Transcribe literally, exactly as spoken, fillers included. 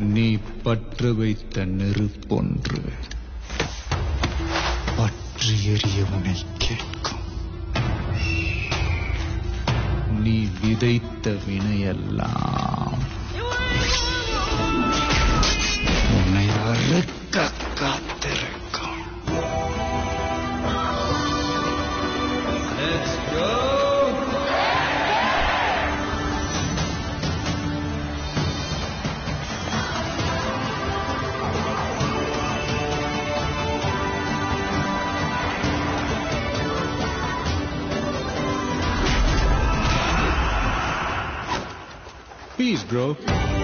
நீ பற்று வைத்த நெருப்பொன்று பற்றி எறிய உன்னை கேட்கும். நீ விதைத்த வினையெல்லாம் உன்னை அறுக்க காத்திருக்கும். Let's go. Peace, bro.